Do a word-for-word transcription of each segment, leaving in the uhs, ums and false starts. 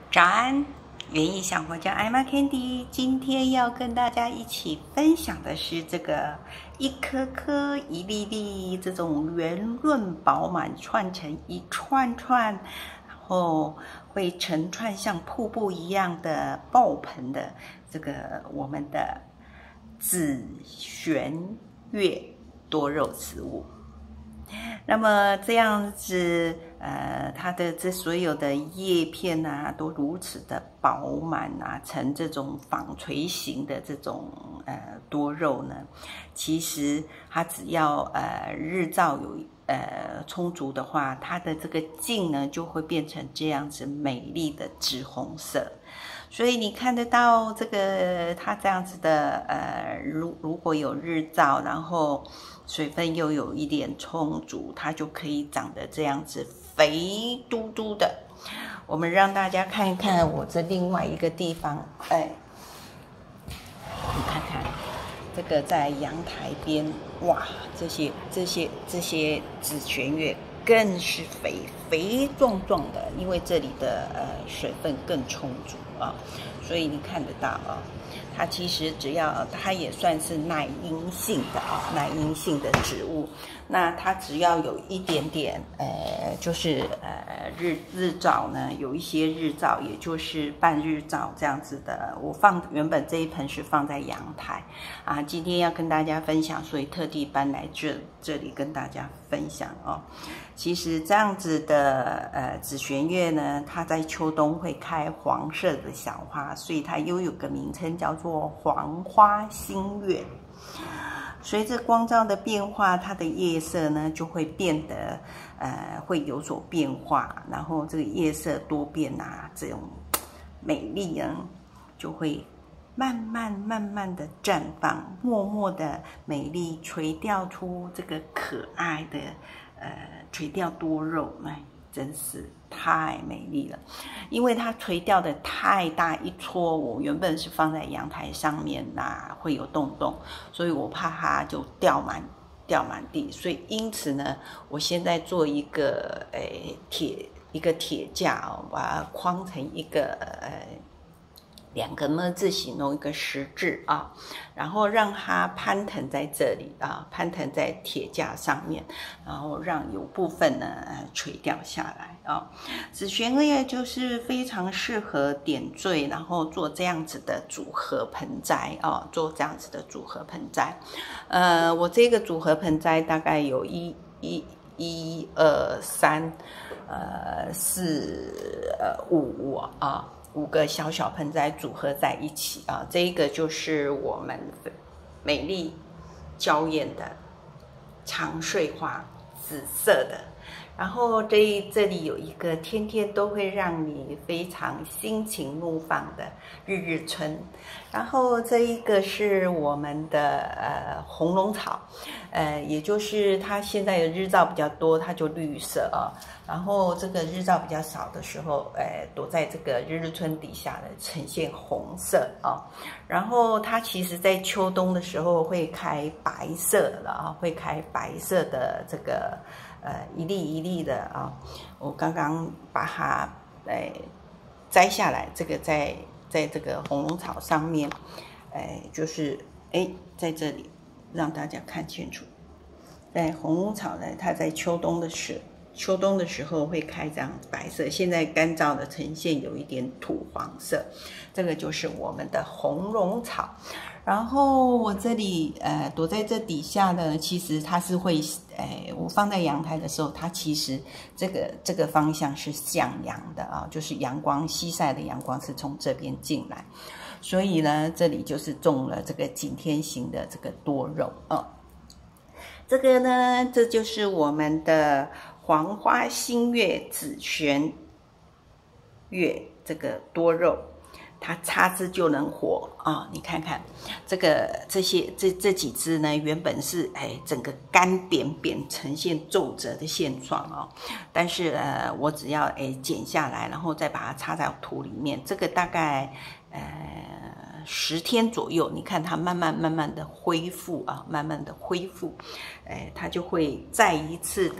早安，园艺小活家艾玛 Candy， 今天要跟大家一起分享的是这个一颗颗、一粒粒这种圆润饱满，串成一串串，然后会成串像瀑布一样的爆棚的这个我们的紫旋月多肉植物。那么这样子，呃，它的这所有的叶片啊，都如此的饱满啊，呈这种纺锤形的这种呃多肉呢，其实它只要呃日照有呃充足的话，它的这个茎呢就会变成这样子美丽的紫红色。所以你看得到这个它这样子的呃，如如果有日照，然后水分又有一点充足，它就可以长得这样子肥嘟嘟的。我们让大家看一看我这另外一个地方，哎，你看看这个在阳台边，哇，这些这些这些紫旋月更是肥肥壮壮的，因为这里的呃水分更充足啊，所以你看得到啊，它其实只要它也算是耐阴性的啊，耐阴性的植物。那它只要有一点点呃，就是呃日日照呢，有一些日照，也就是半日照这样子的。我放原本这一盆是放在阳台啊，今天要跟大家分享，所以特地搬来这这里跟大家分享哦。其实这样子的呃紫旋月呢，它在秋冬会开黄色的小花，所以它又有个名称叫做黄花新月。随着光照的变化，它的叶色呢就会变得呃会有所变化，然后这个叶色多变啊，这种美丽呢就会慢慢慢慢的绽放，默默的美丽垂钓出这个可爱的呃垂钓多肉，哎，真是太美丽了。因为它垂钓的太大一撮，我原本是放在阳台上面啦，会有洞洞，所以我怕它就掉满掉满地，所以因此呢，我现在做一个诶铁一个铁架哦，把它框成一个呃两个么字形弄一个十字啊，然后让它攀藤在这里啊，攀藤在铁架上面，然后让有部分呢垂掉下来啊。紫旋月就是非常适合点缀，然后做这样子的组合盆栽啊，做这样子的组合盆栽。呃，我这个组合盆栽大概有一一一二三呃四呃五啊。五个小小盆栽组合在一起啊，这一个就是我们美丽娇艳的长穗花，紫色的。然后这这里有一个天天都会让你非常心情怒放的日日春，然后这一个是我们的呃红龙草，呃，也就是它现在的日照比较多，它就绿色啊。然后这个日照比较少的时候，呃，躲在这个日日春底下的呈现红色啊。然后它其实在秋冬的时候会开白色了啊，会开白色的这个。呃，一粒一粒的啊，我刚刚把它呃摘下来，这个在在这个红龙草上面，哎、呃，就是哎在这里让大家看清楚，在红龙草呢，它在秋冬的时秋冬的时候会开这样白色，现在干燥的呈现有一点土黄色，这个就是我们的红龙草。然后我这里呃躲在这底下呢，其实它是会，呃，我放在阳台的时候，它其实这个这个方向是向阳的啊，就是阳光西晒的阳光是从这边进来，所以呢，这里就是种了这个景天型的这个多肉啊。这个呢，这就是我们的黄花新月紫旋月这个多肉。它插枝就能活啊！你看看这个这些这这几枝呢，原本是哎整个干扁扁，呈现皱褶的现状哦。但是呃，我只要哎剪下来，然后再把它插在土里面，这个大概呃十天左右，你看它慢慢慢慢的恢复啊，慢慢的恢复，哎，它就会再一次的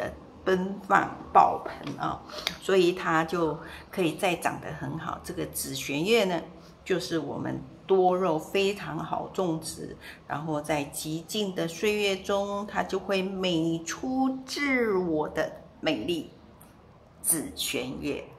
奔放爆棚啊，所以它就可以再长得很好。这个紫萱叶呢，就是我们多肉非常好种植，然后在极静的岁月中，它就会美出自我的美丽。紫萱叶。